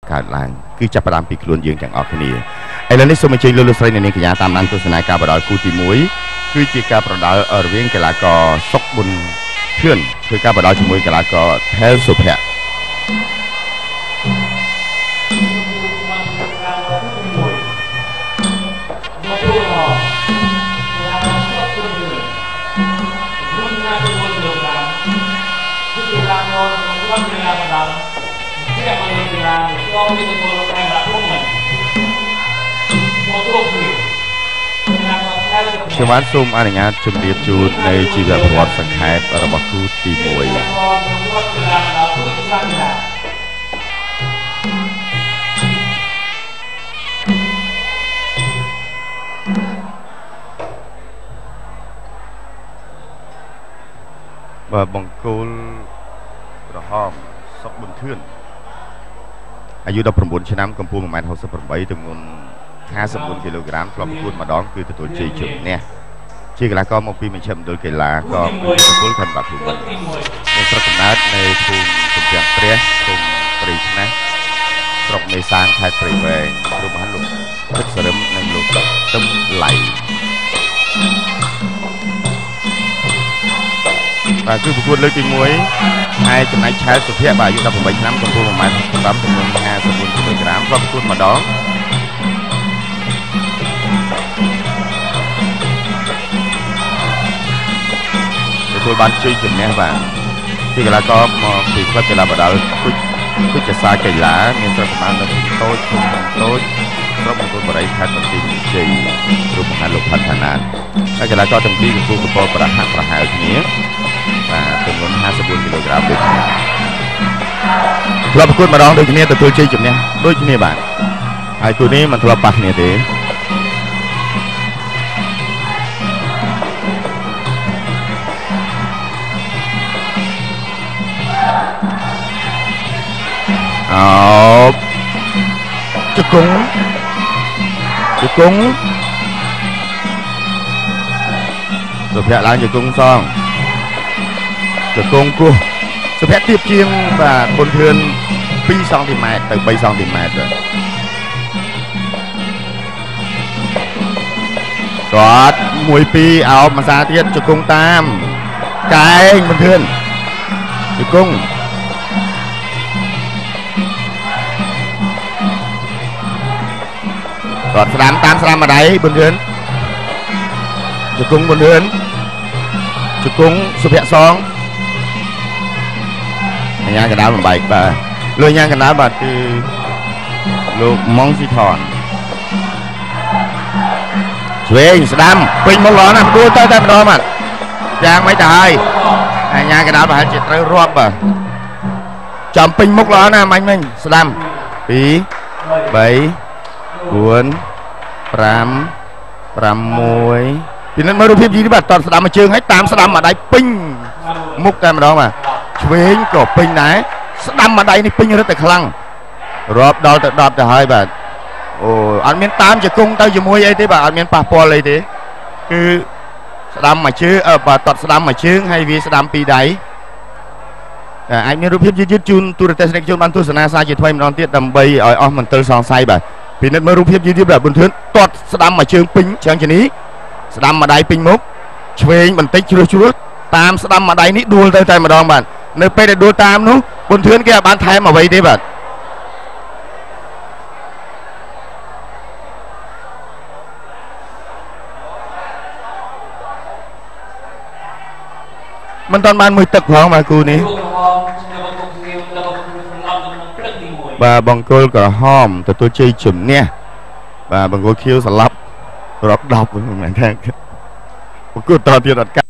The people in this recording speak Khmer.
កើតឡើងគឺចាប់ផ្ដើមពីខ្លួនយើងទាំងអស់គ្នាឥឡូវនេះសូមអញ្ជើញលោកលោកស្រីអ្នកនាងកញ្ញាតាមដានទស្សនាការប្រដាល់គូទី1គឺជាការប្រដាល់រវាងកីឡាករសុកប៊ុនធឿនធ្វើការប្រដាល់ជាមួយកីឡាករថែលសុភ័ក្រខ្ញុំបានសូមអនុញ្ញាតជម្រាបជូននៃជីវប្រវត្តិសង្ខេបរបស់គូទី1បាទបង្គោលក្រហមសុកប៊ុនធឿនអាយុ19ឆ្នាំកម្ពស់ 1.68 m ទម្ងន់54 គីឡូក្រាមធ្លាប់ប្រកួតម្ដងគឺទទួលជ័យជម្នះជាកីឡាករមកពីមជ្ឈមណ្ឌលកីឡាក៏ប្រគល់ខណ្ឌបាត់ភូមិមានស្រុកកំណើតនៅភូមិសំពាំងព្រះភូមិព្រៃឆ្នះស្រុកមេសានខេត្តព្រៃវែងរួមបានលោកទឹកសរឹមនិងលោកទឹមឡៃបាទគឺប្រកួតលើកទី1ហើយចំណែកឆែលសុភ័ក្របាទអាយុ18ឆ្នាំកម្ពស់ 1.5 m ទម្ងន់54 គីឡូក្រាមធ្លាប់ប្រកួតម្ដងទទួលបានជ័យជំនះបាទជាកីឡាករមកពីក្លឹបកីឡាបដាល់គុជសាកីឡាមានស្រុកកំណើតនៅភូមិតូចភូមិតូចស្រុកមង្គលបុរីខេត្តបន្ទាយមានជ័យរូបមហាលោកផាត់ឋានាតហើយកីឡាករទាំងពីរកំពុងប្រកបប្រហាក់ប្រហែលគ្នាបាទទម្ងន់54 គីឡូក្រាមដូចគ្នាធ្លាប់ប្រកួតម្ដងដូចគ្នាទទួលជ័យជំនះដូចគ្នាបាទហើយគូនេះមិនធ្លាប់ប៉ះគ្នាទេជង្គង់សុភ័ក្រឡើងជង្គង់សងជង្គង់គោះសុភ័ក្រទៀបជាងបាទប៊ុនធឿន2 សង់ទីម៉ែត្រទៅ3 សង់ទីម៉ែត្រគាត់1 2អោបមួយសាទៀតជង្គង់តាមកែងប៊ុនធឿនជង្គង់គាត់ស្ដាំតាមស្ដាំម្ដាយប៊ុនធឿនជង្គង់ប៊ុនធឿនជង្គង់សុភ័ក្រសងអញ្ញាកណ្ដាលបំបែកបាទលោកអញ្ញាកណ្ដាលបាទគឺលោកម៉ុងស៊ីថនឆ្វេងស្ដាំពេញមកល្អណាស់គួរទៅតែម្ដងបាទយ៉ាងម៉េចទៅហើយអញ្ញាកណ្ដាលប្រហែលជាត្រូវរាប់បាទចំពេញមុខល្អណាស់មាញ់ស្ដាំ2 3 4 5 6ពីនេះមើលរូបភាពយីបាទតស្ដាំមួយជើងហើយតាមស្ដាំមួយដៃពេញមុខតែម្ដងបាទឆ្វេងក៏ពេញដែរស្ដាំមួយដៃនេះពេញរឹតតែខ្លាំងរាប់ដល់ទៅ10ទៅហើយបាទអូអត់មានតាមជង្គង់ទៅជាមួយអីទេបាទអត់មានប៉ះពាល់អីទេគឺស្ដាំមួយជើងបាទតស្ដាំមួយជើងហើយវាស្ដាំពីរដៃអាចមានរូបភាពយឺតជូនទូរទស្សនិកជនបានទស្សនាសារជាថ្មីម្ដងទៀតដើម្បីឲ្យអស់មន្ទិលសង្ស័យបាទពិនិត្យមើលរូបភាពយឺតបាទប៊ុនធឿនតត់ស្ដាំមួយជើងពេញឆ្ងាញ់ជនីស្ដាំមួយដៃពេញមុខឆ្វេងបន្តិចជ្រួសតាមស្ដាំមួយដៃនេះដួលទៅតែម្ដងបាទនៅពេលដែលដួលតាមនោះប៊ុនធឿនគេអាចបានថែមអ្វីទេបាទមិនតាន់បានមួយទឹកផងបាទគូនេះបាទបង្គោលក្រហមទទួលជ័យជំនះបាទបង្គោលខៀវស្លាប់រាប់10មិនមែនថាប្រកួតតទៀតអត់